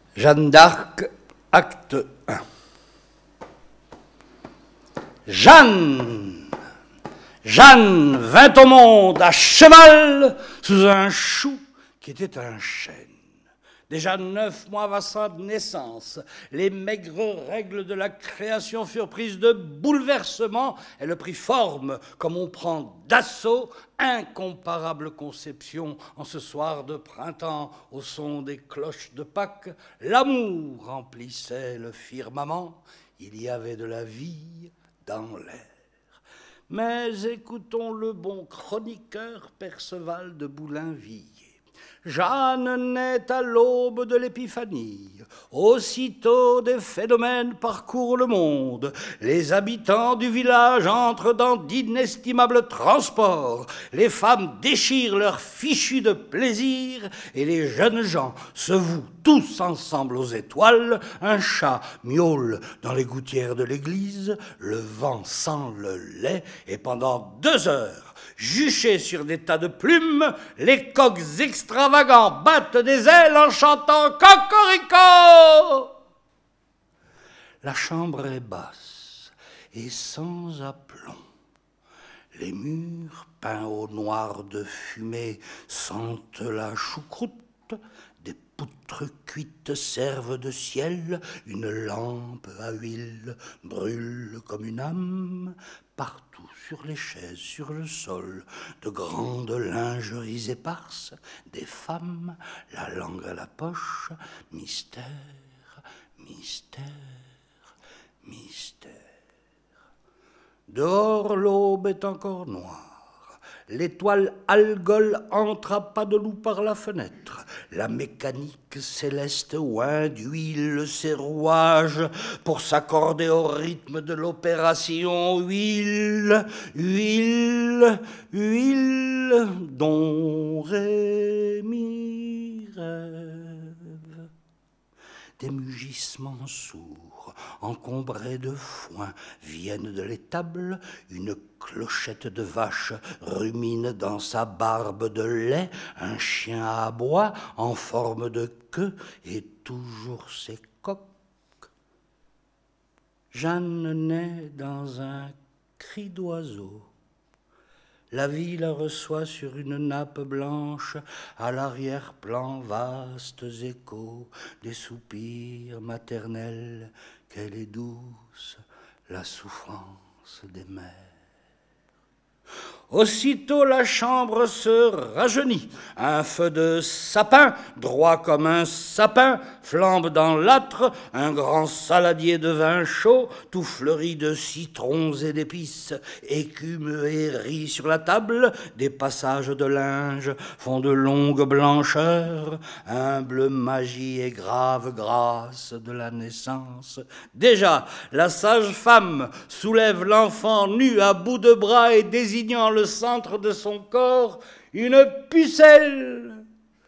Jeanne d'Arc, acte 1. Jeanne vint au monde à cheval sous un chou qui était un chêne. Déjà 9 mois avant sa naissance, les maigres règles de la création furent prises de bouleversement. Elle prit forme comme on prend d'assaut. Incomparable conception en ce soir de printemps au son des cloches de Pâques. L'amour remplissait le firmament. Il y avait de la vie dans l'air. Mais écoutons le bon chroniqueur Perceval de Boulainvilliers. Jeanne naît à l'aube de l'épiphanie. Aussitôt des phénomènes parcourent le monde. Les habitants du village entrent dans d'inestimables transports. Les femmes déchirent leurs fichus de plaisir et les jeunes gens se vouent tous ensemble aux étoiles. Un chat miaule dans les gouttières de l'église. Le vent sent le lait et pendant 2 heures, juchés sur des tas de plumes, les coqs extravagants battent des ailes en chantant « Cocorico !» La chambre est basse et sans aplomb. Les murs, peints au noir de fumée, sentent la choucroute. Des poutres cuites servent de ciel. Une lampe à huile brûle comme une âme. Partout, sur les chaises, sur le sol, de grandes lingeries éparses, des femmes, la langue à la poche, mystère, mystère, mystère. Dehors, l'aube est encore noire. L'étoile algole entre à pas de loup par la fenêtre. La mécanique céleste oint d'huile ses rouages pour s'accorder au rythme de l'opération. Huile, huile, huile, dont ré, mi, rêve. Des mugissements sourds, encombrés de foin, viennent de l'étable. Une clochette de vache rumine dans sa barbe de lait. Un chien aboie en forme de queue et toujours ses coqs. Jeanne naît dans un cri d'oiseau. La vie la reçoit sur une nappe blanche, à l'arrière-plan vastes échos, des soupirs maternels, qu'elle est douce, la souffrance des mères. Aussitôt la chambre se rajeunit. Un feu de sapin, droit comme un sapin, flambe dans l'âtre. Un grand saladier de vin chaud, tout fleuri de citrons et d'épices, écume et rit sur la table. Des passages de linge font de longues blancheurs. Humble magie et grave grâce de la naissance. Déjà, la sage-femme soulève l'enfant nu à bout de bras et désignant le centre de son corps, une pucelle.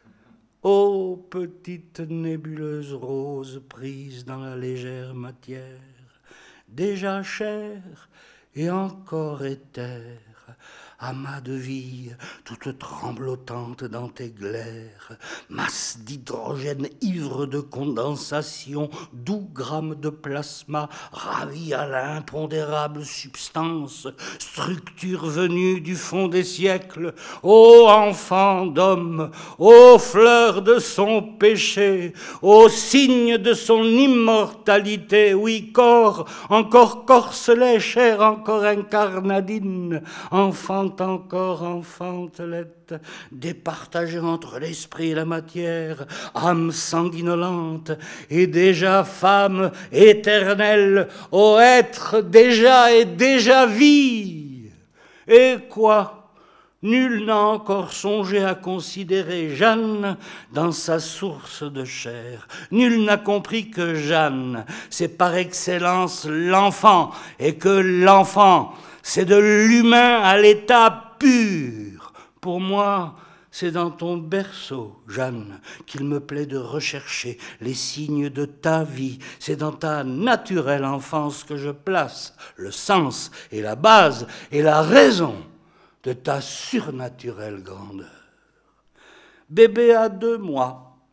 Ô petite nébuleuse rose prise dans la légère matière, déjà chère et encore éthère, amas de vie, toute tremblotante dans tes glaires, masse d'hydrogène ivre de condensation, doux grammes de plasma, ravi à l'impondérable substance, structure venue du fond des siècles, ô enfant d'homme, ô fleur de son péché, ô signe de son immortalité, oui, corps, encore corselet, chair encore incarnadine, enfant encore enfantelette, départagée entre l'esprit et la matière, âme sanguinolente et déjà femme éternelle, ô être déjà et déjà vie. Et quoi? Nul n'a encore songé à considérer Jeanne dans sa source de chair. Nul n'a compris que Jeanne, c'est par excellence l'enfant, et que l'enfant, c'est de l'humain à l'état pur. Pour moi, c'est dans ton berceau, Jeanne, qu'il me plaît de rechercher les signes de ta vie. C'est dans ta naturelle enfance que je place le sens et la base et la raison de ta surnaturelle grandeur. Bébé a 2 mois,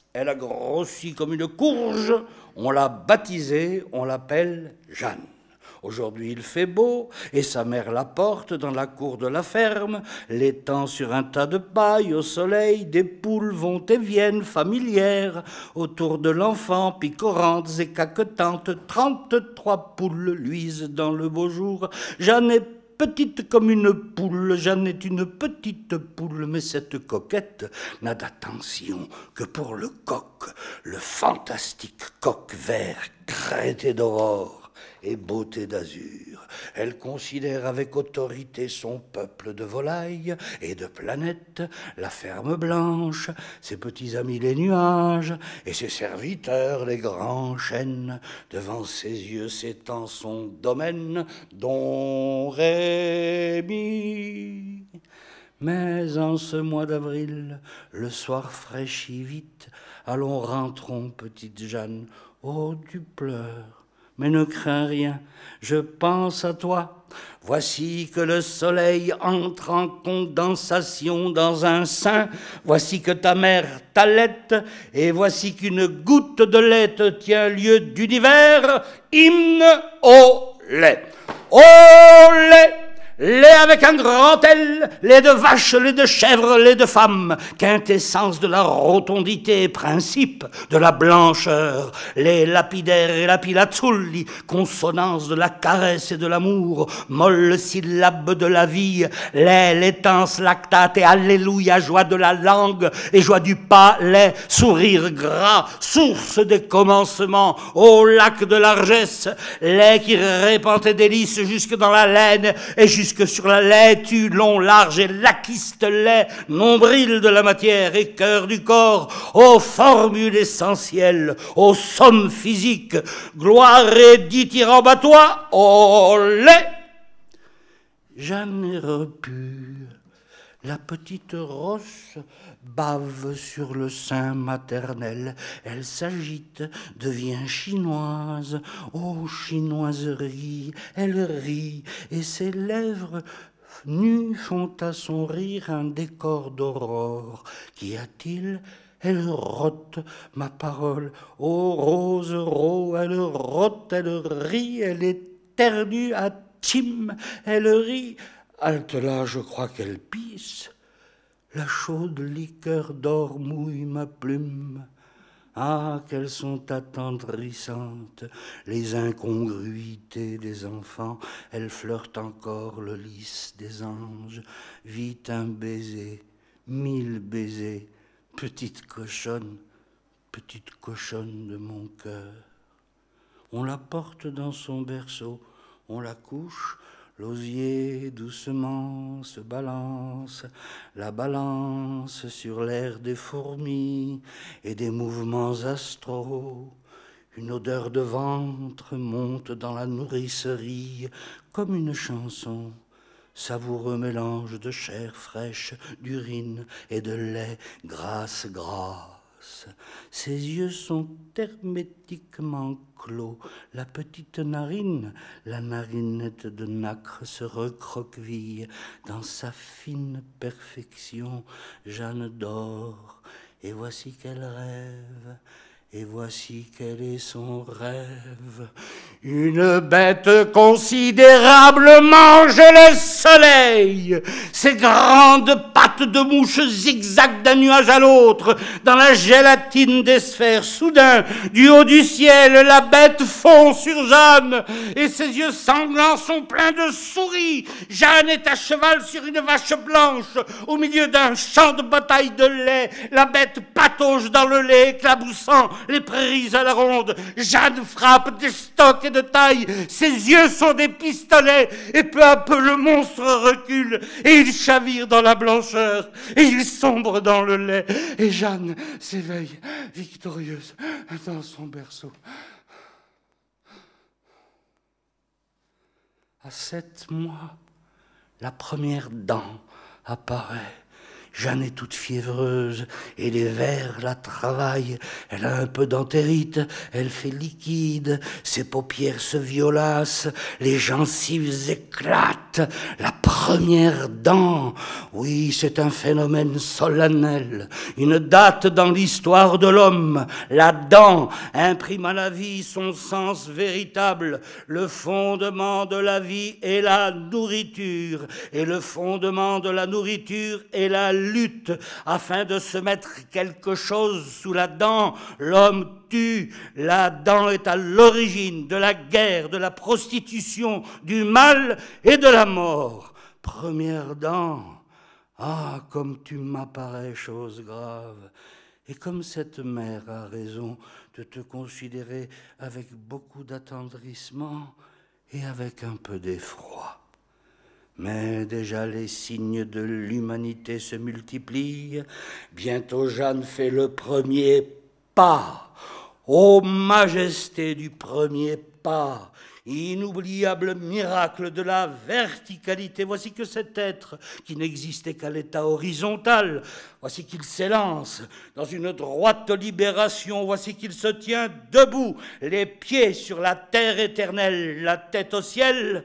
Elle a grossi comme une courge, on l'a baptisée, on l'appelle Jeanne. Aujourd'hui il fait beau, et sa mère la porte dans la cour de la ferme, l'étend sur un tas de paille au soleil, des poules vont et viennent familières, autour de l'enfant, picorantes et caquetantes, 33 poules luisent dans le beau jour. Jeanne est petite comme une poule, Jeanne est une petite poule, mais cette coquette n'a d'attention que pour le coq, le fantastique coq vert, crêté d'aurore et beauté d'azur. Elle considère avec autorité son peuple de volailles et de planètes, la ferme blanche, ses petits amis les nuages, et ses serviteurs les grands chênes. Devant ses yeux s'étend son domaine, dont Rémi. Mais en ce mois d'avril, le soir fraîchit vite, allons rentrons, petite Jeanne, oh tu pleures. Mais ne crains rien, je pense à toi. Voici que le soleil entre en condensation dans un sein, voici que ta mère t'allaite, et voici qu'une goutte de lait te tient lieu d'univers, hymne au lait. Au lait! Lait avec un grand L, lait de vache, lait de chèvre, lait de femme, quintessence de la rotondité, principe de la blancheur, lait lapidaire et lapilazuli, consonance de la caresse et de l'amour, molle syllabe de la vie, lait, laitance, lactate et alléluia, joie de la langue et joie du palais, sourire gras, source des commencements, au lac de largesse, lait qui répand tes délices jusque dans la laine et jusque sur la laitue, long, large et laquiste lait, nombril de la matière et cœur du corps, aux formules essentielles, aux sommes physiques, gloire et dithyrambatoire, au lait. Jeanne est repue, la petite rosse bave sur le sein maternel, elle s'agite, devient chinoise, oh chinoiserie, elle rit, et ses lèvres nues font à son rire un décor d'aurore. Qu'y a-t-il? Elle rote ma parole, oh rose ro, elle rote, elle rit, elle est ternue à Tim, elle rit, halte là, je crois qu'elle pisse. La chaude liqueur d'or mouille ma plume. Ah, qu'elles sont attendrissantes, les incongruités des enfants. Elles flirtent encore le lys des anges. Vite un baiser, 1000 baisers, petite cochonne de mon cœur. On la porte dans son berceau, on la couche. L'osier doucement se balance, la balance sur l'air des fourmis et des mouvements astraux. Une odeur de ventre monte dans la nourricerie comme une chanson. Savoureux mélange de chair fraîche, d'urine et de lait, grasse. Ses yeux sont hermétiquement clos. La petite narine, la narinette de nacre, se recroqueville. Dans sa fine perfection, Jeanne dort. Et voici qu'elle rêve. Et voici quel est son rêve. Une bête considérable mange le soleil. Ses grandes pattes de mouche zigzaguent d'un nuage à l'autre dans la gélatine des sphères. Soudain, du haut du ciel, la bête fond sur Jeanne et ses yeux sanglants sont pleins de souris. Jeanne est à cheval sur une vache blanche au milieu d'un champ de bataille de lait. La bête patauge dans le lait, éclaboussant les prairies à la ronde. Jeanne frappe des stocks et de taille. Ses yeux sont des pistolets. Et peu à peu, le monstre recule. Et il chavire dans la blancheur. Et il sombre dans le lait. Et Jeanne s'éveille, victorieuse, dans son berceau. À 7 mois, la première dent apparaît. Jeanne est toute fiévreuse, et les vers la travaillent. Elle a un peu d'entérite, elle fait liquide, ses paupières se violacent, les gencives éclatent. La première dent, oui, c'est un phénomène solennel, une date dans l'histoire de l'homme. La dent imprime à la vie son sens véritable. Le fondement de la vie est la nourriture, et le fondement de la nourriture est la lutte. Afin de se mettre quelque chose sous la dent, l'homme tue. La dent est à l'origine de la guerre, de la prostitution, du mal et de la mort. Première dent, ah, comme tu m'apparais chose grave. Et comme cette mère a raison de te considérer avec beaucoup d'attendrissement et avec un peu d'effroi. Mais déjà les signes de l'humanité se multiplient. Bientôt Jeanne fait le premier pas. Ô majesté du premier pas, inoubliable miracle de la verticalité, voici que cet être qui n'existait qu'à l'état horizontal, voici qu'il s'élance dans une droite libération, voici qu'il se tient debout, les pieds sur la terre éternelle, la tête au ciel.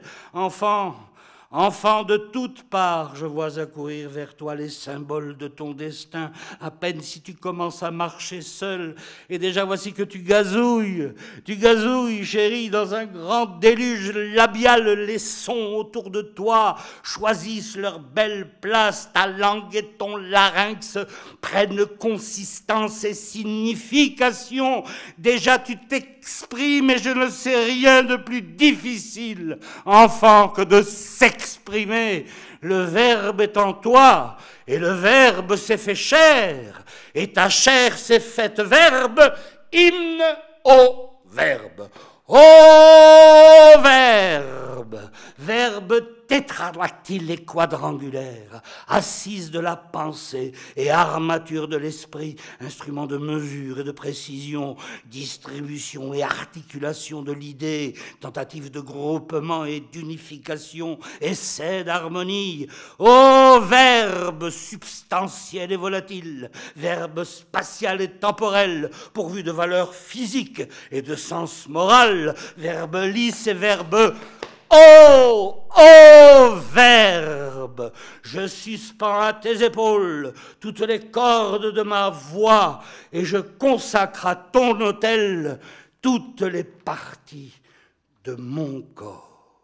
Enfant de toutes parts, je vois accourir vers toi les symboles de ton destin. À peine si tu commences à marcher seul, et déjà voici que tu gazouilles, chérie, dans un grand déluge labial. Les sons autour de toi choisissent leur belle place. Ta langue et ton larynx prennent consistance et signification. Déjà tu t'exprimes, et je ne sais rien de plus difficile, enfant, que de s'exprimer. Le Verbe est en toi, et le Verbe s'est fait chair, et ta chair s'est faite Verbe, hymne au Verbe. Ô Verbe, Verbe tétradactyle et quadrangulaire, assise de la pensée et armature de l'esprit, instrument de mesure et de précision, distribution et articulation de l'idée, tentative de groupement et d'unification, essai d'harmonie. Ô Verbe substantiel et volatile, Verbe spatial et temporel, pourvu de valeur physique et de sens moral, Verbe lisse et Verbe ô Verbe, je suspends à tes épaules toutes les cordes de ma voix, et je consacre à ton autel toutes les parties de mon corps.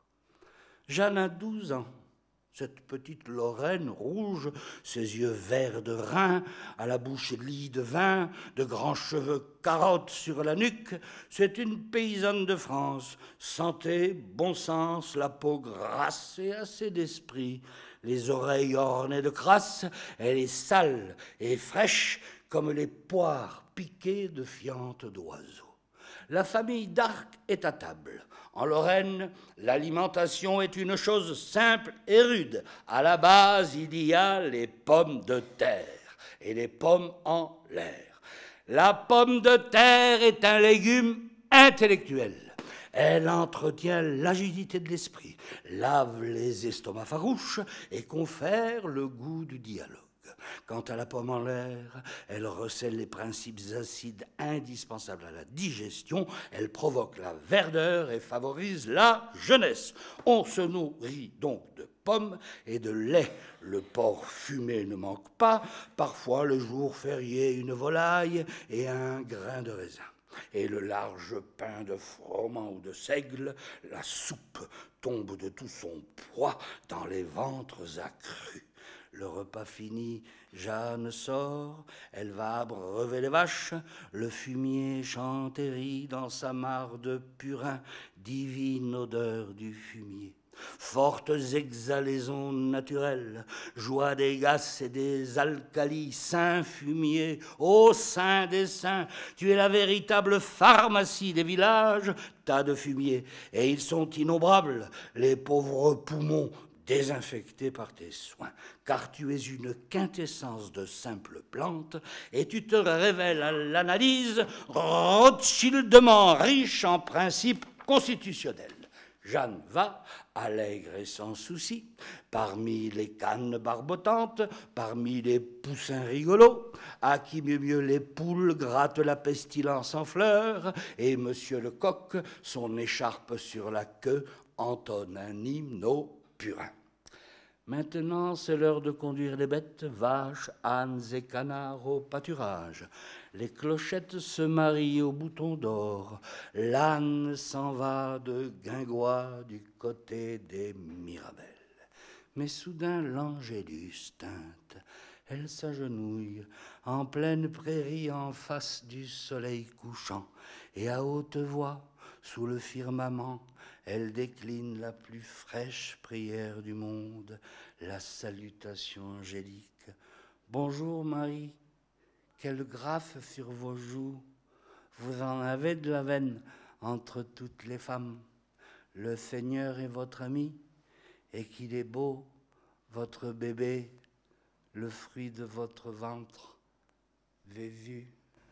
Jeanne a 12 ans. Cette petite Lorraine rouge, ses yeux verts de rein, à la bouche lie de vin, de grands cheveux carottes sur la nuque, c'est une paysanne de France. Santé, bon sens, la peau grasse et assez d'esprit, les oreilles ornées de crasse, elle est sale et fraîche comme les poires piquées de fientes d'oiseaux. La famille d'Arc est à table. En Lorraine, l'alimentation est une chose simple et rude. À la base, il y a les pommes de terre et les pommes en l'air. La pomme de terre est un légume intellectuel. Elle entretient l'agilité de l'esprit, lave les estomacs farouches et confère le goût du dialogue. Quant à la pomme en l'air, elle recèle les principes acides indispensables à la digestion, elle provoque la verdeur et favorise la jeunesse. On se nourrit donc de pommes et de lait. Le porc fumé ne manque pas, parfois le jour férié une volaille et un grain de raisin. Et le large pain de froment ou de seigle, la soupe tombe de tout son poids dans les ventres accrus. Le repas fini, Jeanne sort, elle va abreuver les vaches, le fumier chante et rit dans sa mare de purin, divine odeur du fumier. Fortes exhalaisons naturelles, joie des gaz et des alcalis, saint fumier, ô saint des saints, tu es la véritable pharmacie des villages, tas de fumier, et ils sont innombrables, les pauvres poumons désinfectés par tes soins, car tu es une quintessence de simple plante, et tu te révèles à l'analyse Rothschildement riche en principes constitutionnels. Jeanne va, allègre et sans souci, parmi les cannes barbotantes, parmi les poussins rigolos, à qui mieux les poules grattent la pestilence en fleurs, et monsieur le coq, son écharpe sur la queue, entonne un hymne au purin. Maintenant, c'est l'heure de conduire les bêtes, vaches, ânes et canards au pâturage. Les clochettes se marient au bouton d'or. L'âne s'en va de Guingois du côté des Mirabelles. Mais soudain, l'Angélus teinte. Elle s'agenouille en pleine prairie en face du soleil couchant. Et à haute voix, sous le firmament, elle décline la plus fraîche prière du monde, la salutation angélique. Bonjour Marie, quel graphe sur vos joues, vous en avez de la veine entre toutes les femmes. Le Seigneur est votre ami, et qu'il est beau, votre bébé, le fruit de votre ventre, Jésus.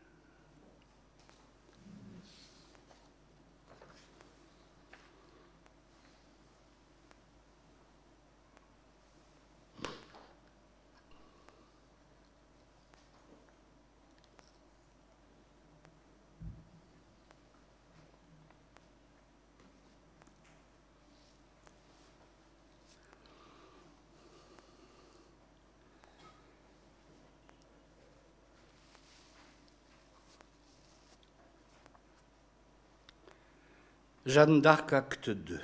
Jeanne d'Arc, acte 2.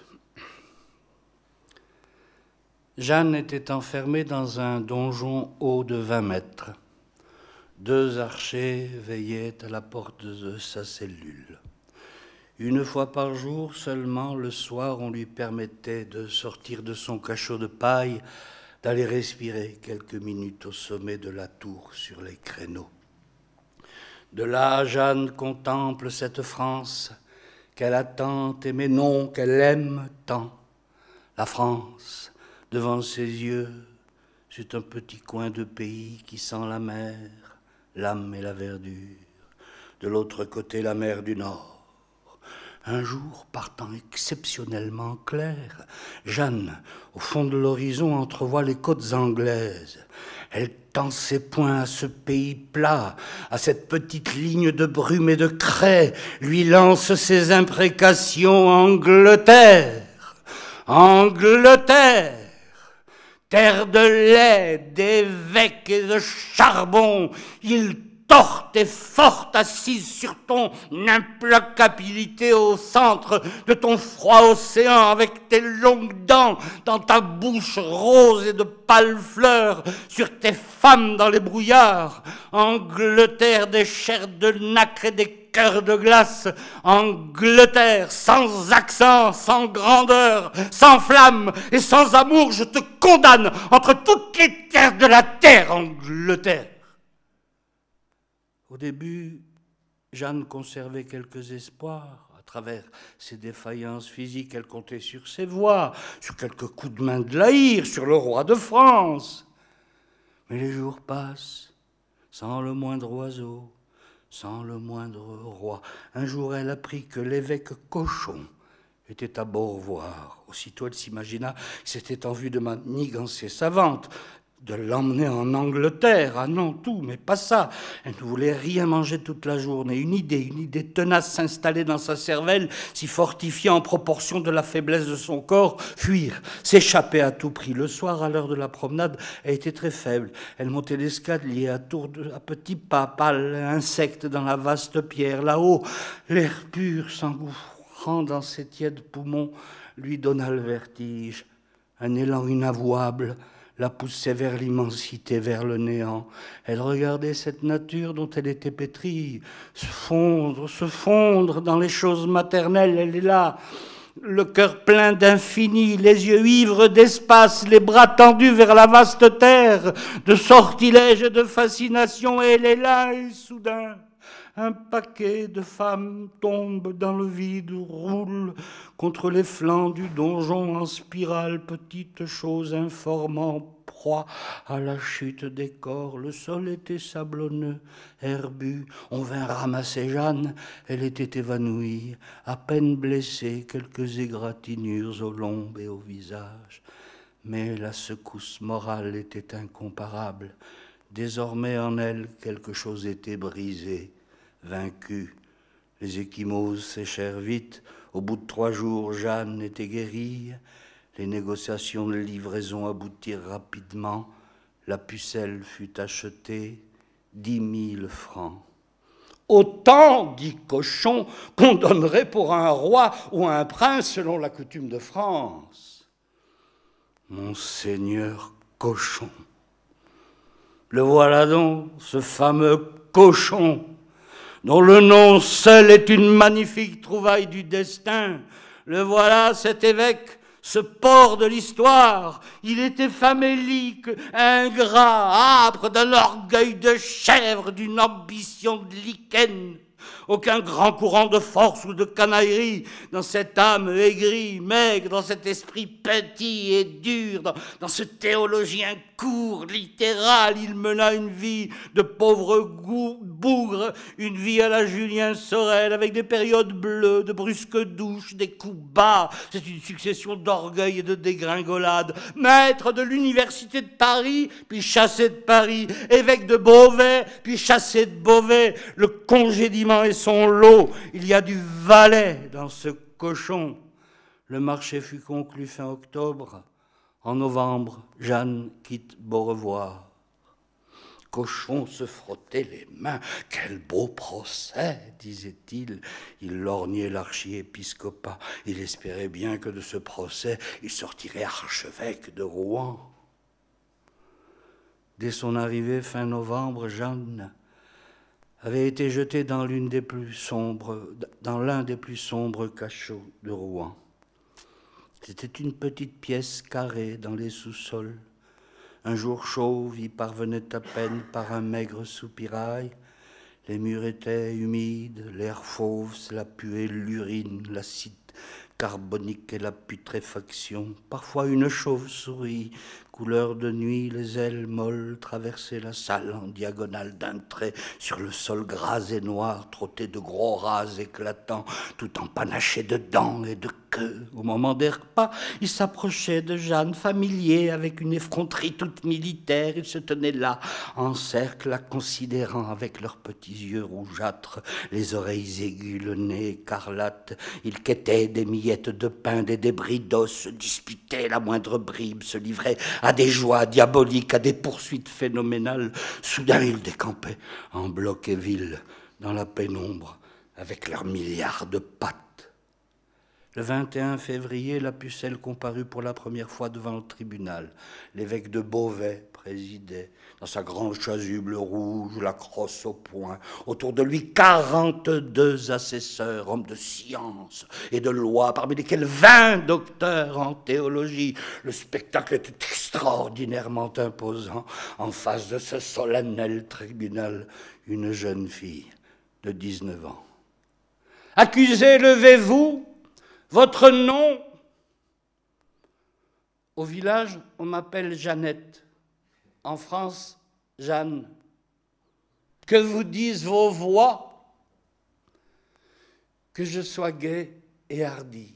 Jeanne était enfermée dans un donjon haut de 20 mètres. 2 archers veillaient à la porte de sa cellule. Une fois par jour seulement, le soir, on lui permettait de sortir de son cachot de paille, d'aller respirer quelques minutes au sommet de la tour sur les créneaux. De là, Jeanne contemple cette France qu'elle a tant aimée, non, qu'elle aime tant. La France, devant ses yeux, c'est un petit coin de pays qui sent la mer, l'âme et la verdure. De l'autre côté, la mer du Nord. Un jour, par temps exceptionnellement clair, Jeanne, au fond de l'horizon, entrevoit les côtes anglaises. Elle tend ses poings à ce pays plat, à cette petite ligne de brume et de craie, lui lance ses imprécations. Angleterre, Angleterre, terre de lait, d'évêques et de charbon, il torte et forte assise sur ton implacabilité au centre de ton froid océan, avec tes longues dents dans ta bouche rose et de pâles fleurs, sur tes femmes dans les brouillards. Angleterre des chairs de nacre et des cœurs de glace, Angleterre sans accent, sans grandeur, sans flamme et sans amour, je te condamne entre toutes les terres de la terre, Angleterre. Au début, Jeanne conservait quelques espoirs. À travers ses défaillances physiques, elle comptait sur ses voix, sur quelques coups de main de la hire, sur le roi de France. Mais les jours passent, sans le moindre oiseau, sans le moindre roi. Un jour, elle apprit que l'évêque Cochon était à Beaurevoir. Aussitôt, elle s'imagina que c'était en vue de manigancer sa vente, de l'emmener en Angleterre. Ah non, tout, mais pas ça. Elle ne voulait rien manger toute la journée. Une idée tenace s'installait dans sa cervelle, s'y fortifiait en proportion de la faiblesse de son corps. Fuir, s'échapper à tout prix. Le soir, à l'heure de la promenade, elle était très faible. Elle montait l'escalier à petits pas, pâle, insecte dans la vaste pierre. Là-haut, l'air pur s'engouffrant dans ses tièdes poumons lui donna le vertige. Un élan inavouable la poussait vers l'immensité, vers le néant. Elle regardait cette nature dont elle était pétrie se fondre dans les choses maternelles. Elle est là, le cœur plein d'infini, les yeux ivres d'espace, les bras tendus vers la vaste terre, de sortilèges et de fascination. Et elle est là, et soudain, Un paquet de femmes tombe dans le vide, roule contre les flancs du donjon en spirale, petite chose informant, proie à la chute des corps. Le sol était sablonneux, herbu. On vint ramasser Jeanne, elle était évanouie, à peine blessée, quelques égratignures aux lombes et au visage. Mais la secousse morale était incomparable. Désormais en elle, quelque chose était brisé, vaincu. Les ecchymoses séchèrent vite. Au bout de 3 jours, Jeanne était guérie. Les négociations de livraison aboutirent rapidement. La pucelle fut achetée, 10 000 francs. Autant, dit Cochon, qu'on donnerait pour un roi ou un prince selon la coutume de France. Monseigneur Cochon. Le voilà donc, ce fameux Cochon, dont le nom seul est une magnifique trouvaille du destin. Le voilà, cet évêque, ce porc de l'histoire. Il était famélique, ingrat, âpre, d'un orgueil de chèvre, d'une ambition de lichen. Aucun grand courant de force ou de canaillerie dans cette âme aigrie, maigre, dans cet esprit petit et dur, dans ce théologien court, littéral. Il mena une vie de pauvre bougre, une vie à la Julien Sorel, avec des périodes bleues, de brusques douches, des coups bas. C'est une succession d'orgueil et de dégringolades. Maître de l'université de Paris, puis chassé de Paris. Évêque de Beauvais, puis chassé de Beauvais. Le congédiement est son lot. Il y a du valet dans ce Cochon. Le marché fut conclu fin octobre. En novembre, Jeanne quitte Beaurevoir. Cochon se frottait les mains. « Quel beau procès !» disait-il. Il lorgnait l'archiépiscopat. Il espérait bien que de ce procès, il sortirait archevêque de Rouen. Dès son arrivée fin novembre, Jeanne avait été jetée dans l'un des plus sombres cachots de Rouen. C'était une petite pièce carrée dans les sous-sols. Un jour chauve y parvenait à peine par un maigre soupirail. Les murs étaient humides, l'air fauve, la puée, l'urine, l'acide carbonique et la putréfaction. Parfois une chauve-souris, couleur de nuit, les ailes molles, traversait la salle en diagonale d'un trait. Sur le sol gras et noir, trottait de gros rats éclatants, tout empanachés de dents et de queues. Au moment des repas, il s'approchait de Jeanne, familier, avec une effronterie toute militaire. Ils se tenaient là, en cercle, la considérant avec leurs petits yeux rougeâtres, les oreilles aiguës, le nez écarlate. Ils quêtaient des miettes de pain, des débris d'os, se disputaient la moindre bribe, se livraient à des joies diaboliques, à des poursuites phénoménales. Soudain, ils décampaient en bloc et ville, dans la pénombre, avec leurs milliards de pattes. Le 21 février, la pucelle comparut pour la première fois devant le tribunal. L'évêque de Beauvais présidait, dans sa grande chasuble rouge, la crosse au poing. Autour de lui, 42 assesseurs, hommes de science et de loi, parmi lesquels 20 docteurs en théologie. Le spectacle était extraordinairement imposant. En face de ce solennel tribunal, une jeune fille de 19 ans. « Accusé, levez-vous ! Votre nom ?» Au village, on m'appelle Jeannette. En France, Jeanne. Que vous disent vos voix? Que je sois gai et hardi.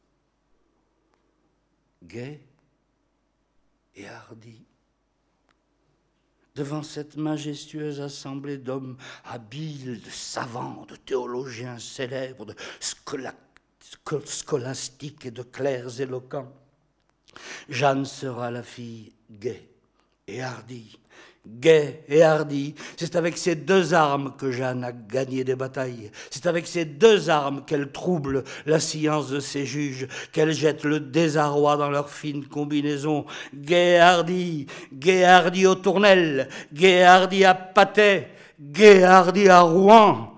Gai et hardi. Devant cette majestueuse assemblée d'hommes habiles, de savants, de théologiens célèbres, de scolastiques et de clercs éloquents, Jeanne sera la fille gaie et hardie. Gaie et hardie, c'est avec ces deux armes que Jeanne a gagné des batailles. C'est avec ces deux armes qu'elle trouble la science de ses juges, qu'elle jette le désarroi dans leurs fines combinaisons. Gaie et hardie aux Tournelles, gaie et hardie à Patay, gaie et hardie à Rouen.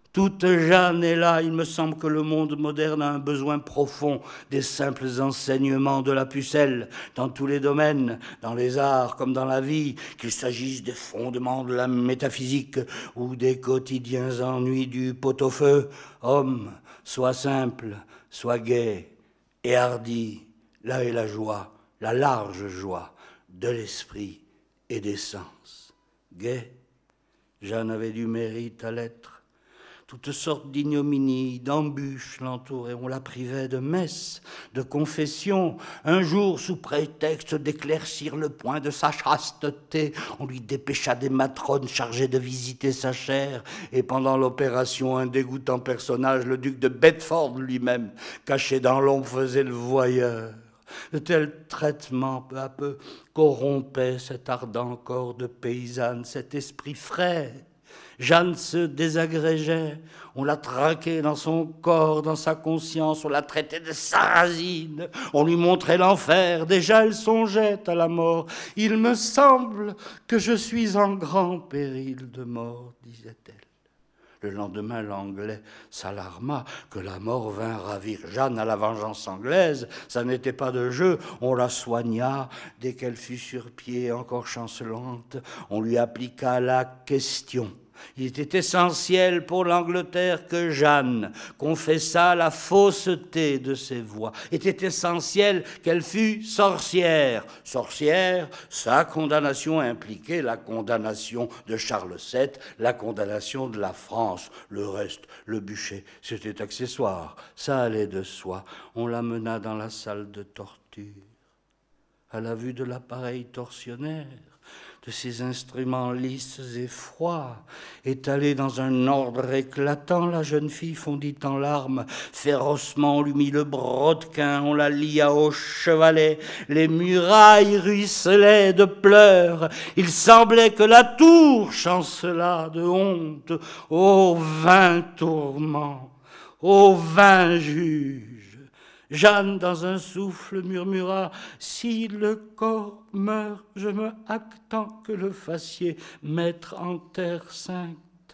Toute Jeanne est là. Il me semble que le monde moderne a un besoin profond des simples enseignements de la pucelle, dans tous les domaines, dans les arts comme dans la vie, qu'il s'agisse des fondements de la métaphysique ou des quotidiens ennuis du pot-au-feu. Homme, sois simple, sois gai et hardi. Là est la joie, la large joie de l'esprit et des sens. Gai, Jeanne avait du mérite à l'être. Toutes sortes d'ignominies, d'embûches l'entouraient. On la privait de messe, de confession. Un jour, sous prétexte d'éclaircir le point de sa chasteté, on lui dépêcha des matrones chargées de visiter sa chair. Et pendant l'opération, un dégoûtant personnage, le duc de Bedford lui-même, caché dans l'ombre, faisait le voyeur. De tels traitements, peu à peu, corrompaient cet ardent corps de paysanne, cet esprit frais. Jeanne se désagrégeait, on l'a traquée dans son corps, dans sa conscience, on la traitait de sarrasine, on lui montrait l'enfer, déjà elle songeait à la mort. Il me semble que je suis en grand péril de mort, disait-elle. Le lendemain, l'Anglais s'alarma que la mort vint ravir Jeanne à la vengeance anglaise. Ça n'était pas de jeu. On la soigna. Dès qu'elle fut sur pied, encore chancelante, on lui appliqua la question. Il était essentiel pour l'Angleterre que Jeanne confessât la fausseté de ses voix. Il était essentiel qu'elle fût sorcière. Sorcière, sa condamnation impliquait la condamnation de Charles VII, la condamnation de la France. Le reste, le bûcher, c'était accessoire. Ça allait de soi. On la mena dans la salle de torture. À la vue de l'appareil torsionnaire, de ces instruments lisses et froids, étalés dans un ordre éclatant, la jeune fille fondit en larmes. Férocement, on lui mit le brodequin, on la lia au chevalet. Les murailles ruisselaient de pleurs. Il semblait que la tour chancelât de honte. Ô vain tourment, ô vain juge! Jeanne, dans un souffle, murmura « Si le corps meurt, je me hâte tant que le fassiez mettre en terre sainte. »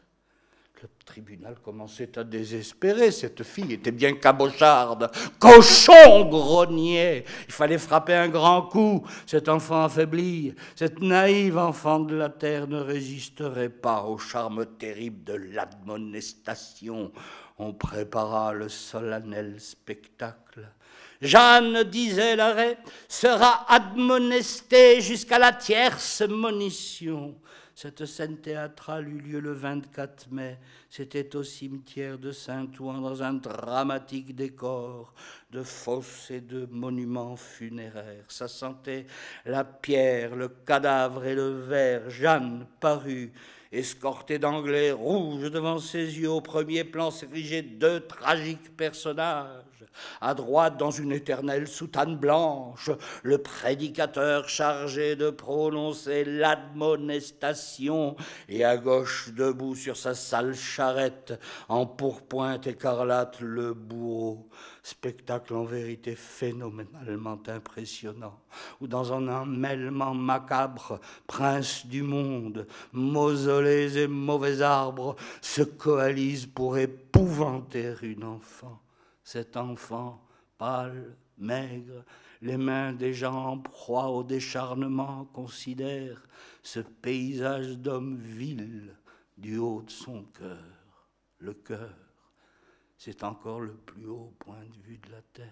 Le tribunal commençait à désespérer. Cette fille était bien cabocharde. « Cochon !» grognait. Il fallait frapper un grand coup. Cet enfant affaibli, cette naïve enfant de la terre ne résisterait pas au charme terrible de l'admonestation. On prépara le solennel spectacle. Jeanne, disait l'arrêt, sera admonestée jusqu'à la tierce monition. Cette scène théâtrale eut lieu le 24 mai. C'était au cimetière de Saint-Ouen, dans un dramatique décor de fosses et de monuments funéraires. Ça sentait la pierre, le cadavre et le verre. Jeanne parut, escortée d'anglais rouges devant ses yeux. Au premier plan s'érigeaient deux tragiques personnages. À droite, dans une éternelle soutane blanche, le prédicateur chargé de prononcer l'admonestation, et à gauche, debout sur sa sale charrette, en pourpointe écarlate, le bourreau. Spectacle en vérité phénoménalement impressionnant, où dans un emmêlement macabre, princes du monde, mausolées et mauvais arbres se coalisent pour épouvanter une enfant. Cet enfant, pâle, maigre, les mains déjà en proie au décharnement, considère ce paysage d'homme vil du haut de son cœur. Le cœur, c'est encore le plus haut point de vue de la terre.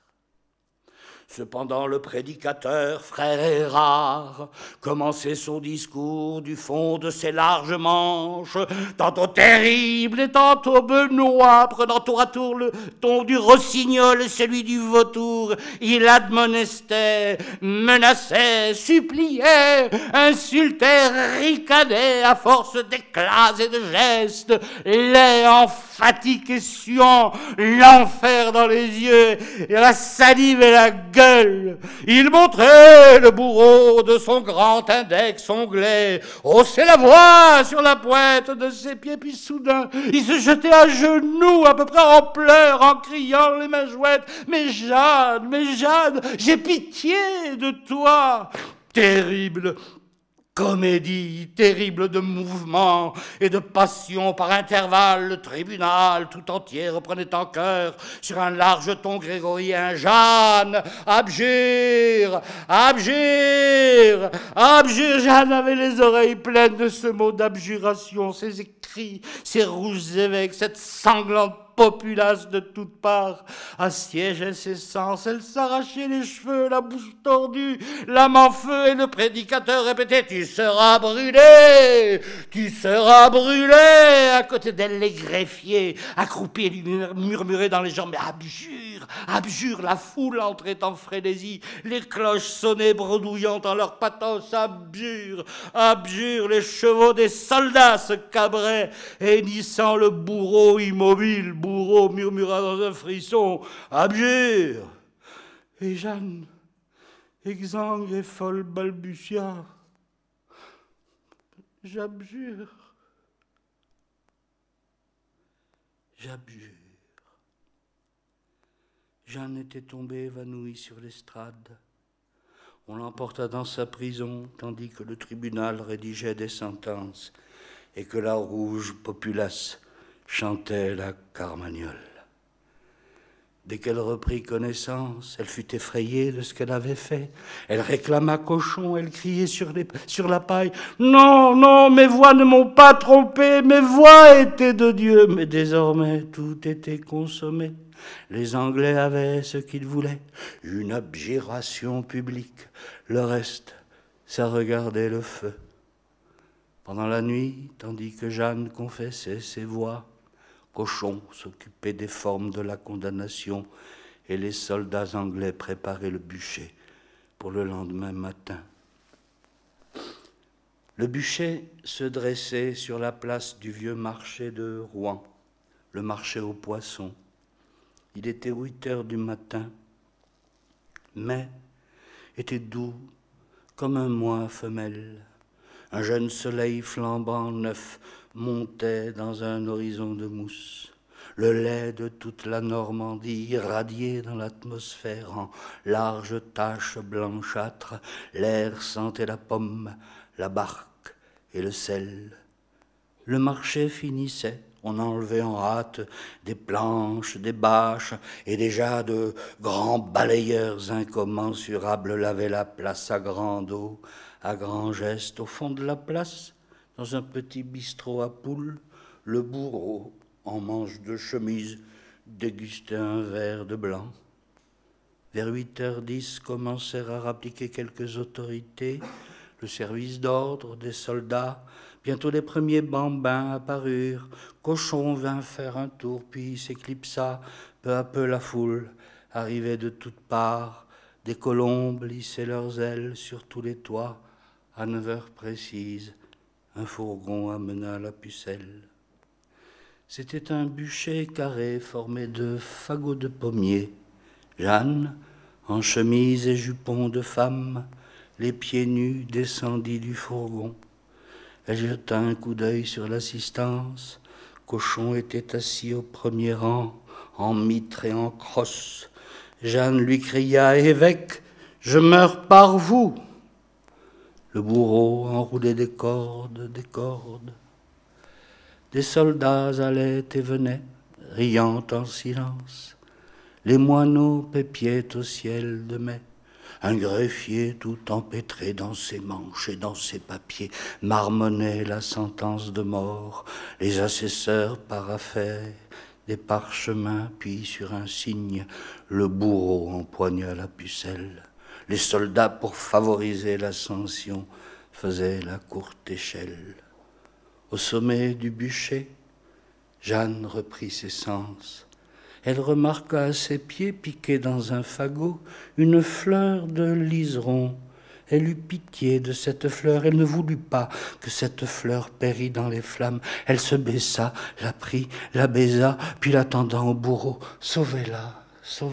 Cependant, le prédicateur, frère et rare, commençait son discours du fond de ses larges manches, tantôt terrible et tantôt benoît, prenant tour à tour le ton du rossignol et celui du vautour. Il admonestait, menaçait, suppliait, insultait, ricanait à force d'éclats et de gestes, laid, emphatique et suant, l'enfer dans les yeux, et la salive et la gueule. Il montrait le bourreau de son grand index onglet, haussait la voix sur la pointe de ses pieds, puis soudain, il se jetait à genoux, à peu près en pleurs, en criant les mains jointes. « Mais Jeanne, j'ai pitié de toi !» Terrible, Comédie terrible de mouvements et de passions par intervalles, le tribunal tout entier reprenait en chœur sur un large ton grégorien: Jeanne, abjure, abjure, abjure. Jeanne avait les oreilles pleines de ce mot d'abjuration, ces écrits, ces rouges évêques, cette sanglante populace de toutes parts assiégeait ses sens. Elle s'arrachait les cheveux, la bouche tordue, l'âme en feu, et le prédicateur répétait: tu seras brûlé, tu seras brûlé. À côté d'elle, les greffiers, accroupis, lui murmuraient dans les jambes: mais abjure, abjure. La foule entrait en frénésie, les cloches sonnaient bredouillant en leur pathos: abjure, abjure. Les chevaux des soldats se cabraient, hennissant le bourreau immobile. Bourreau murmura dans un frisson: abjure. Et Jeanne, exsangue et folle, balbutia: j'abjure, j'abjure. Jeanne était tombée évanouie sur l'estrade. On l'emporta dans sa prison, tandis que le tribunal rédigeait des sentences et que la rouge populace chantait la carmagnole. Dès qu'elle reprit connaissance, elle fut effrayée de ce qu'elle avait fait. Elle réclama Cochon, elle criait sur la paille: non, non, mes voix ne m'ont pas trompé, mes voix étaient de Dieu. Mais désormais, tout était consommé. Les Anglais avaient ce qu'ils voulaient, une abjuration publique. Le reste, ça regardait le feu. Pendant la nuit, tandis que Jeanne confessait ses voix, Cochon s'occupait des formes de la condamnation et les soldats anglais préparaient le bûcher pour le lendemain matin. Le bûcher se dressait sur la place du vieux marché de Rouen, le marché aux poissons. Il était 8 heures du matin. Mai était doux comme un mois femelle. Un jeune soleil flambant neuf montait dans un horizon de mousse. Le lait de toute la Normandie irradiait dans l'atmosphère en larges taches blanchâtres. L'air sentait la pomme, la barque et le sel. Le marché finissait. On enlevait en hâte des planches, des bâches, et déjà de grands balayeurs incommensurables lavaient la place à grande eau, à grands gestes. Au fond de la place, dans un petit bistrot à poules, le bourreau, en manche de chemise, dégustait un verre de blanc. Vers 8h10 commencèrent à appliquer quelques autorités, le service d'ordre, des soldats. Bientôt les premiers bambins apparurent. Cochon vint faire un tour, puis s'éclipsa. Peu à peu la foule arrivait de toutes parts. Des colombes lissaient leurs ailes sur tous les toits. À 9h précises, un fourgon amena la pucelle. C'était un bûcher carré formé de fagots de pommier. Jeanne, en chemise et jupon de femme, les pieds nus, descendit du fourgon. Elle jeta un coup d'œil sur l'assistance. Cochon était assis au premier rang, en mitre et en crosse. Jeanne lui cria: évêque, je meurs par vous. Le bourreau enroulait des cordes, des cordes. Des soldats allaient et venaient, riant en silence. Les moineaux pépiaient au ciel de mai. Un greffier tout empêtré dans ses manches et dans ses papiers marmonnait la sentence de mort. Les assesseurs paraphaient des parchemins, puis sur un signe, le bourreau empoigna la pucelle. Les soldats, pour favoriser l'ascension, faisaient la courte échelle. Au sommet du bûcher, Jeanne reprit ses sens. Elle remarqua à ses pieds, piquée dans un fagot, une fleur de liseron. Elle eut pitié de cette fleur, elle ne voulut pas que cette fleur pérît dans les flammes. Elle se baissa, la prit, la baisa, puis la tendant au bourreau. « Sauvez-la, sauvez-la !»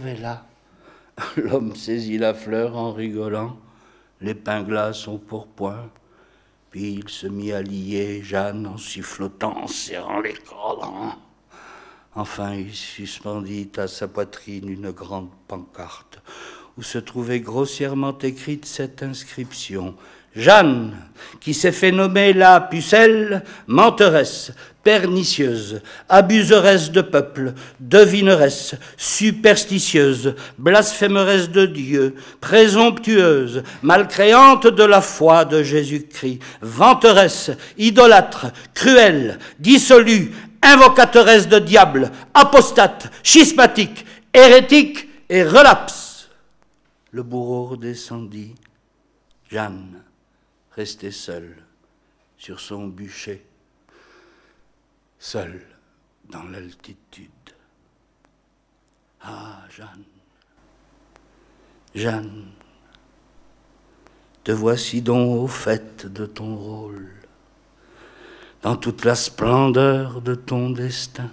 L'homme saisit la fleur en rigolant, l'épingla son pourpoint, puis il se mit à lier Jeanne en sifflotant, en serrant les cordes. Enfin, il suspendit à sa poitrine une grande pancarte où se trouvait grossièrement écrite cette inscription: Jeanne, qui s'est fait nommer la pucelle, menteresse, pernicieuse, abuseresse de peuple, devineresse, superstitieuse, blasphémeresse de Dieu, présomptueuse, malcréante de la foi de Jésus-Christ, venteresse, idolâtre, cruelle, dissolue, invocateresse de diable, apostate, schismatique, hérétique et relapse. Le bourreau descendit, Jeanne restait seule sur son bûcher, seule dans l'altitude. Ah, Jeanne, Jeanne, te voici donc au fait de ton rôle, dans toute la splendeur de ton destin.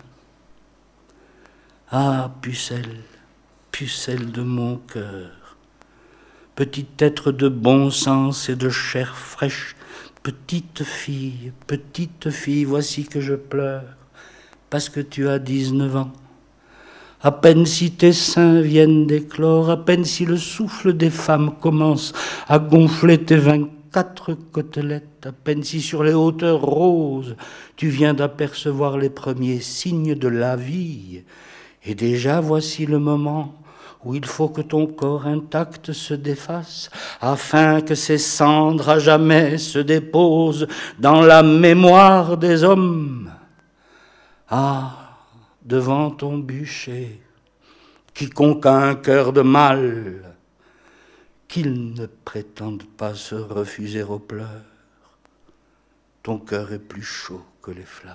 Ah, pucelle, pucelle de mon cœur, petit être de bon sens et de chair fraîche, petite fille, voici que je pleure, parce que tu as 19 ans. À peine si tes seins viennent d'éclore, à peine si le souffle des femmes commence à gonfler tes 24 côtelettes, à peine si sur les hauteurs roses tu viens d'apercevoir les premiers signes de la vie. Et déjà voici le moment où il faut que ton corps intact se défasse, afin que ses cendres à jamais se déposent dans la mémoire des hommes. Ah, devant ton bûcher, quiconque a un cœur de mâle, qu'il ne prétende pas se refuser aux pleurs, ton cœur est plus chaud que les flammes.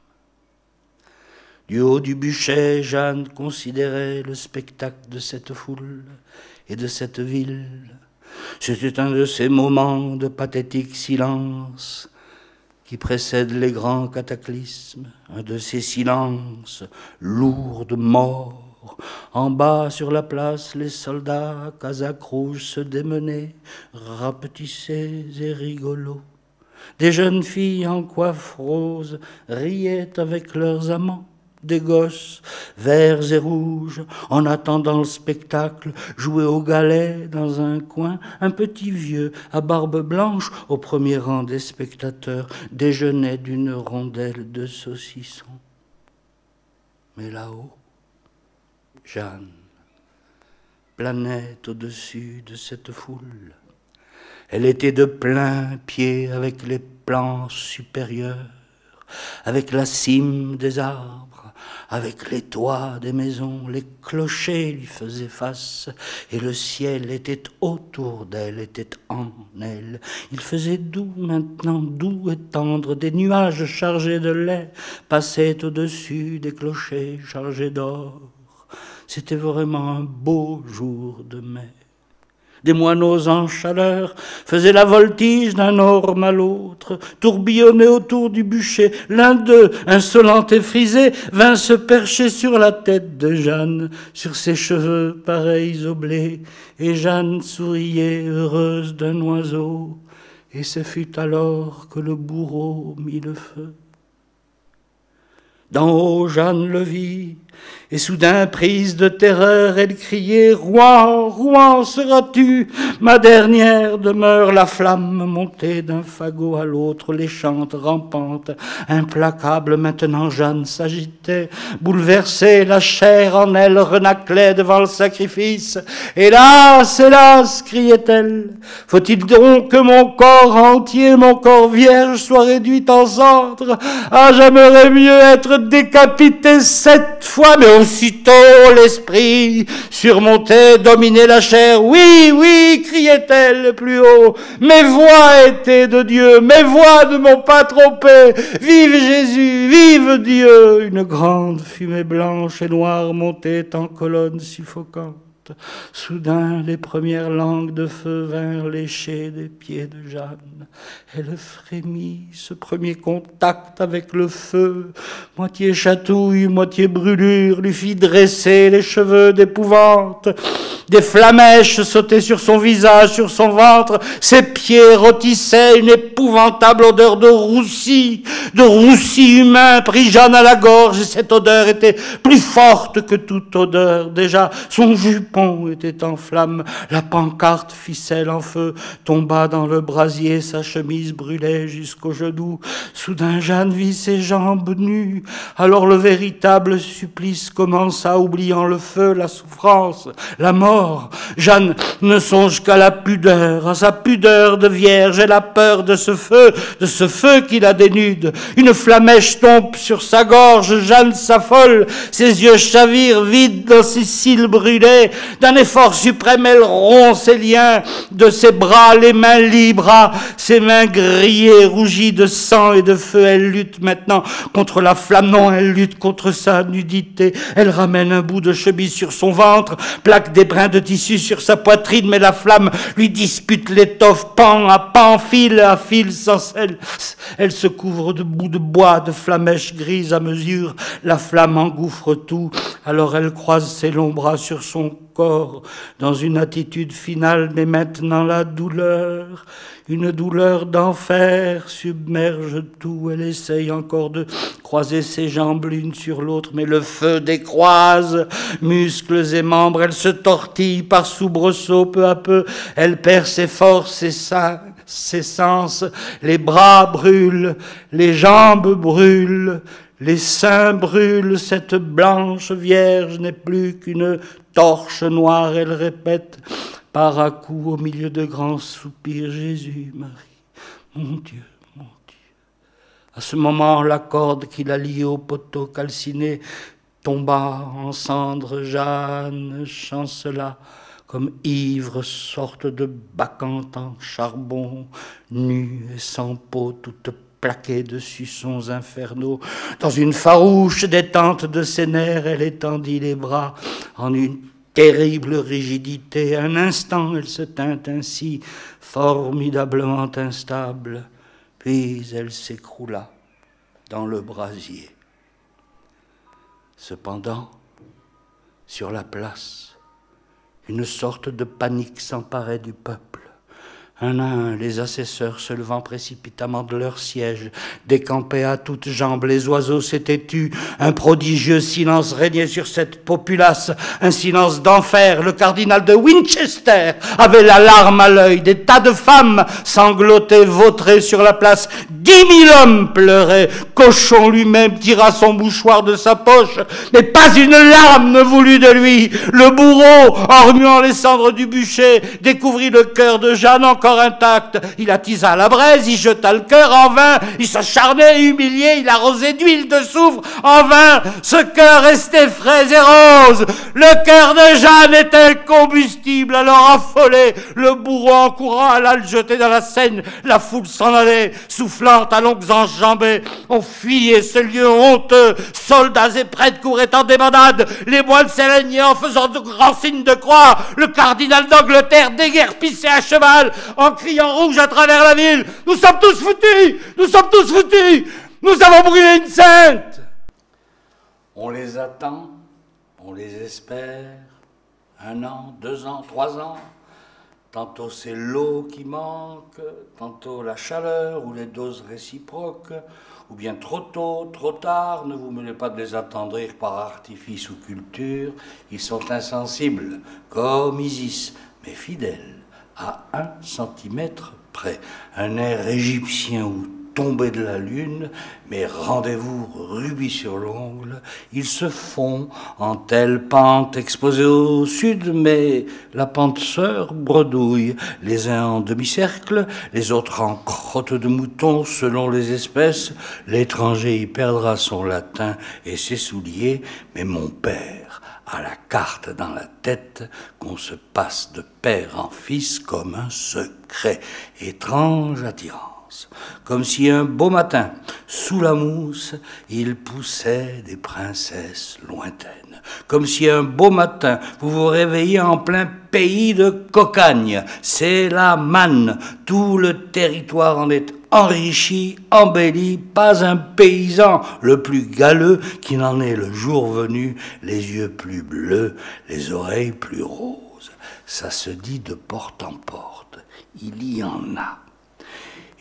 Du haut du bûcher, Jeanne considérait le spectacle de cette foule et de cette ville. C'était un de ces moments de pathétique silence qui précèdent les grands cataclysmes, un de ces silences lourds de mort. En bas sur la place, les soldats à casaques rouges se démenaient, rapetissés et rigolos. Des jeunes filles en coiffe rose riaient avec leurs amants. Des gosses, verts et rouges, en attendant le spectacle, jouaient au galet dans un coin. Un petit vieux à barbe blanche, au premier rang des spectateurs, déjeunait d'une rondelle de saucisson. Mais là-haut, Jeanne planait au-dessus de cette foule. Elle était de plein pied avec les plans supérieurs, avec la cime des arbres, avec les toits des maisons. Les clochers lui faisaient face, et le ciel était autour d'elle, était en elle. Il faisait doux maintenant, doux et tendre, des nuages chargés de lait passaient au-dessus des clochers chargés d'or. C'était vraiment un beau jour de mai. Des moineaux en chaleur faisaient la voltige d'un orme à l'autre, tourbillonnaient autour du bûcher. L'un d'eux, insolent et frisé, vint se percher sur la tête de Jeanne, sur ses cheveux pareils au blé, et Jeanne souriait heureuse d'un oiseau, et ce fut alors que le bourreau mit le feu. D'en haut, Jeanne le vit, et soudain, prise de terreur, elle criait « Rouen, Rouen, seras-tu ma dernière demeure ?» La flamme montait d'un fagot à l'autre, léchante, rampante, implacable. Maintenant, Jeanne s'agitait, bouleversée, la chair en elle renaclait devant le sacrifice. « Hélas, hélas !» criait-elle. « Faut-il donc que mon corps entier, mon corps vierge, soit réduit en cendres? Ah, j'aimerais mieux être décapité 7 fois, mais aussitôt l'esprit surmontait, dominait la chair. « Oui, oui !» criait-elle plus haut. « Mes voix étaient de Dieu, mes voix ne m'ont pas trompé. Vive Jésus, vive Dieu !» Une grande fumée blanche et noire montait en colonne suffocante. Soudain, les premières langues de feu vinrent lécher des pieds de Jeanne. Elle frémit, ce premier contact avec le feu, moitié chatouille, moitié brûlure, lui fit dresser les cheveux d'épouvante. Des flammèches sautaient sur son visage, sur son ventre, ses pieds rôtissaient, une épouvantable odeur de roussi humain prit Jeanne à la gorge, et cette odeur était plus forte que toute odeur. Déjà, son jupon pont était en flammes, la pancarte ficelle en feu tomba dans le brasier, sa chemise brûlait jusqu'aux genoux. Soudain Jeanne vit ses jambes nues, alors le véritable supplice commença, oubliant le feu, la souffrance, la mort. Jeanne ne songe qu'à la pudeur, à sa pudeur de vierge, elle a peur de ce feu qui la dénude. Une flamèche tombe sur sa gorge, Jeanne s'affole, ses yeux chavirent, vides dans ses cils brûlés. D'un effort suprême, elle rompt ses liens, de ses bras, les mains libres, ses mains grillées, rougies de sang et de feu. Elle lutte maintenant contre la flamme, non, elle lutte contre sa nudité. Elle ramène un bout de chemise sur son ventre, plaque des brins de tissu sur sa poitrine, mais la flamme lui dispute l'étoffe, pan à pan, fil à fil, sans cesse. Elle se couvre de bouts de bois, de flamèches grises à mesure. La flamme engouffre tout. Alors elle croise ses longs bras sur son corps, dans une attitude finale, mais maintenant la douleur, une douleur d'enfer, submerge tout. Elle essaye encore de croiser ses jambes l'une sur l'autre, mais le feu décroise muscles et membres. Elle se tortille par soubresauts, peu à peu. Elle perd ses forces, ses sens. Les bras brûlent, les jambes brûlent, les seins brûlent. Cette blanche vierge n'est plus qu'une torche noire. Elle répète par à coups, au milieu de grands soupirs, Jésus, Marie, mon Dieu, mon Dieu. À ce moment, la corde qui la liait au poteau calciné tomba en cendres. Jeanne chancela comme ivre, sorte de bacchante en charbon, nue et sans peau, toute plaquée de suçons infernaux. Dans une farouche détente de ses nerfs, elle étendit les bras en une terrible rigidité. Un instant, elle se tint ainsi, formidablement instable, puis elle s'écroula dans le brasier. Cependant, sur la place, une sorte de panique s'emparait du peuple. Un à un, les assesseurs se levant précipitamment de leur siège, décampaient à toutes jambes, les oiseaux s'étaient tus, un prodigieux silence régnait sur cette populace, un silence d'enfer. Le cardinal de Winchester avait la larme à l'œil, des tas de femmes sanglotaient, vautrées sur la place, 10 000 hommes pleuraient. Cochon lui-même tira son mouchoir de sa poche, mais pas une larme ne voulut de lui. Le bourreau, en remuant les cendres du bûcher, découvrit le cœur de Jeanne encore intact. Il attisa la braise, il jeta le cœur en vain, il s'acharnait, humilié, il arrosait d'huile de soufre en vain. Ce cœur restait frais et rose. Le cœur de Jeanne était combustible. Alors affolé, le bourreau en courant alla le jeter dans la Seine. La foule s'en allait, soufflante à longues enjambées. On fuyait ce lieu honteux. Soldats et prêtres couraient en débandade. Les moines s'éloignaient en faisant de grands signes de croix. Le cardinal d'Angleterre déguerpissait à cheval en criant rouge à travers la ville. Nous sommes tous foutus! Nous sommes tous foutus! Nous avons brûlé une sainte! On les attend, on les espère. 1 an, 2 ans, 3 ans. Tantôt c'est l'eau qui manque, tantôt la chaleur ou les doses réciproques, ou bien trop tôt, trop tard. Ne vous mêlez pas de les attendrir par artifice ou culture. Ils sont insensibles, comme Isis, mais fidèles. À 1 centimètre près, un air égyptien ou tombé de la lune, mais rendez-vous rubis sur l'ongle, ils se font en telle pente exposée au sud, mais la pente sœur bredouille, les uns en demi-cercle, les autres en crotte de mouton selon les espèces. L'étranger y perdra son latin et ses souliers, mais mon père a la carte dans la tête qu'on se passe de père en fils comme un secret. Étrange attirance, comme si un beau matin, sous la mousse, il poussait des princesses lointaines. Comme si un beau matin, vous vous réveillez en plein pays de cocagne. C'est la manne, tout le territoire en est enrichi, embelli, pas un paysan le plus galeux qui n'en ait le jour venu, les yeux plus bleus, les oreilles plus roses. Ça se dit de porte en porte, il y en a.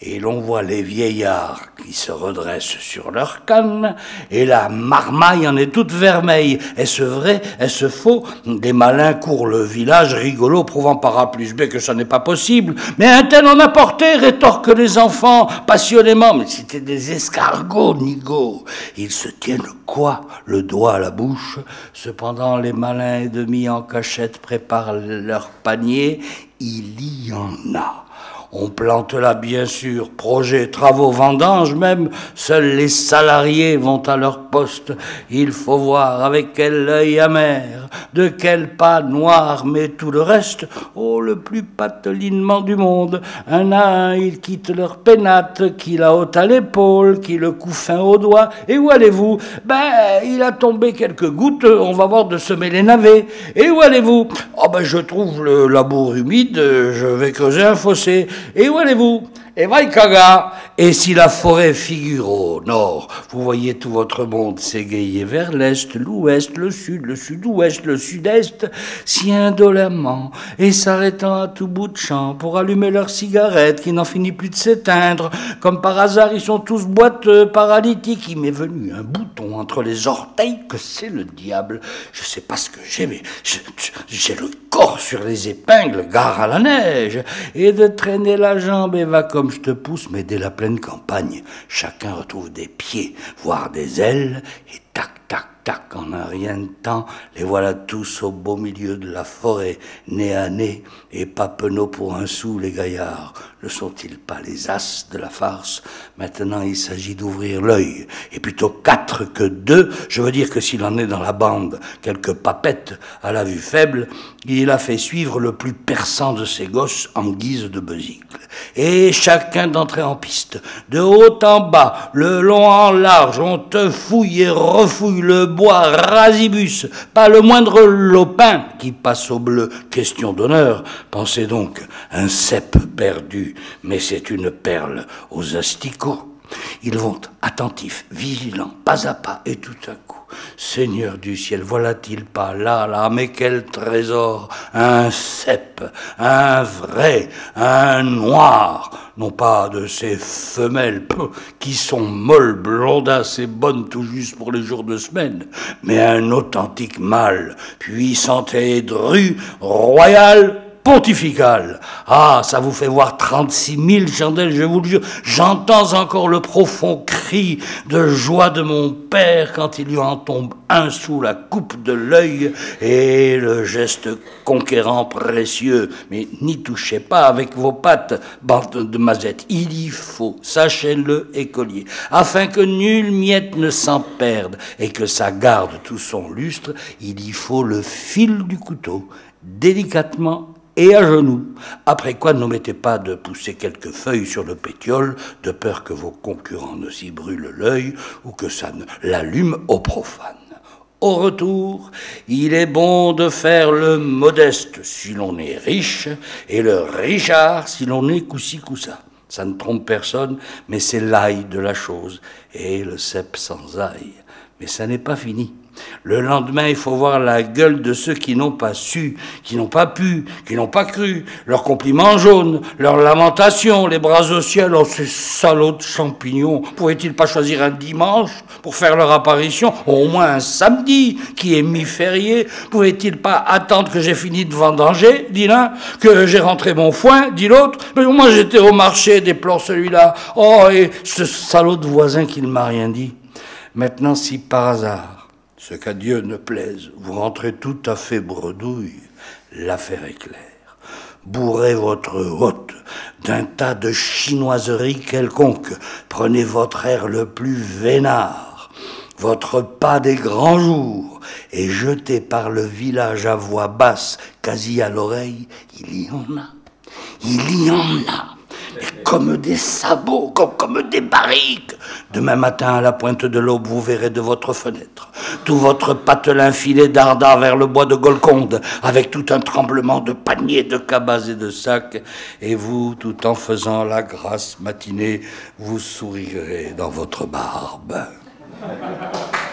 et l'on voit les vieillards qui se redressent sur leur canne, et la marmaille en est toute vermeille. Est-ce vrai? Est-ce faux? Des malins courent le village, rigolo, prouvant par A plus B que ça n'est pas possible. Mais un tel en a porté, rétorquent les enfants, passionnément. Mais c'était des escargots, Nigo. Ils se tiennent quoi? Le doigt à la bouche. Cependant, les malins et demi en cachette préparent leur panier. Il y en a. On plante là, bien sûr, projets, travaux, vendanges même. Seuls les salariés vont à leur poste. Il faut voir avec quel œil amer, de quel pas noir, mais tout le reste, oh, le plus patelinement du monde. Un à un, ils quittent leur pénate, qui la ôte à l'épaule, qui le cou fin au doigt. Et où allez-vous? Ben, il a tombé quelques gouttes, on va voir de semer les navets. Et où allez-vous? Oh ben, je trouve le labour humide, je vais creuser un fossé. Et où allez-vous? Et Vaikaga. Et si la forêt figure au nord, vous voyez tout votre monde s'égayer vers l'est, l'ouest, le sud-ouest, le sud-est, si indolemment, et s'arrêtant à tout bout de champ pour allumer leur cigarette qui n'en finit plus de s'éteindre. Comme par hasard, ils sont tous boiteux, paralytiques. Il m'est venu un bouton entre les orteils que c'est le diable. Je sais pas ce que j'ai, mais j'ai le corps sur les épingles, gare à la neige, et de traîner la jambe et va comme je te pousse, mais dès la pleine campagne, chacun retrouve des pieds, voire des ailes, et tac, tac, tac, en un rien de temps, les voilà tous au beau milieu de la forêt, nez à nez, et pas penaud pour un sou, les gaillards. Ne sont-ils pas les as de la farce? Maintenant, il s'agit d'ouvrir l'œil, et plutôt 4 que 2, je veux dire que s'il en est dans la bande quelques papettes à la vue faible, il a fait suivre le plus perçant de ses gosses en guise de bezique. Et chacun d'entrer en piste, de haut en bas, le long en large, on te fouille et refouille le bois rasibus, pas le moindre lopin qui passe au bleu. Question d'honneur, pensez donc, un cep perdu, mais c'est une perle aux asticots. Ils vont attentifs, vigilants, pas à pas, et tout à coup, Seigneur du ciel, voilà-t-il pas là, mais quel trésor, un cep, un vrai, un noir, non pas de ces femelles qui sont molles, blondasses et bonnes tout juste pour les jours de semaine, mais un authentique mâle, puissant et dru, royal, pontifical. Ah, ça vous fait voir 36 000 chandelles, je vous le jure. J'entends encore le profond cri de joie de mon père quand il lui en tombe un sous la coupe de l'œil et le geste conquérant précieux. Mais n'y touchez pas avec vos pattes, bande de mazettes. Il y faut, sachez-le, écolier, afin que nulle miette ne s'en perde et que ça garde tout son lustre, il y faut le fil du couteau, délicatement et à genoux, après quoi n'omettez pas de pousser quelques feuilles sur le pétiole, de peur que vos concurrents ne s'y brûlent l'œil ou que ça ne l'allume au profane. Au retour, il est bon de faire le modeste si l'on est riche, et le richard si l'on est coussi coussa. Ça ne trompe personne, mais c'est l'ail de la chose, et le cep sans ail. Mais ça n'est pas fini. Le lendemain, il faut voir la gueule de ceux qui n'ont pas su, qui n'ont pas pu, qui n'ont pas cru, leurs compliments jaunes, leurs lamentations, les bras au ciel. Oh, ces salauds de champignons, pouvaient-ils pas choisir un dimanche pour faire leur apparition, au moins un samedi, qui est mi-férié? Pouvaient-ils pas attendre que j'ai fini de vendanger, dit l'un, que j'ai rentré mon foin, dit l'autre? Mais moi, j'étais au marché, déplore celui-là. Oh, et ce salaud de voisin qui ne m'a rien dit. Maintenant, si par hasard, ce qu'à Dieu ne plaise, vous rentrez tout à fait bredouille, l'affaire est claire. Bourrez votre hôte d'un tas de chinoiseries quelconques, prenez votre air le plus vénard, votre pas des grands jours, et jetez par le village à voix basse, quasi à l'oreille, il y en a, il y en a. Comme des sabots, comme des barriques. Demain matin, à la pointe de l'aube, vous verrez de votre fenêtre tout votre patelin filé d'ardard vers le bois de Golconde, avec tout un tremblement de paniers, de cabas et de sacs. Et vous, tout en faisant la grasse matinée, vous sourirez dans votre barbe.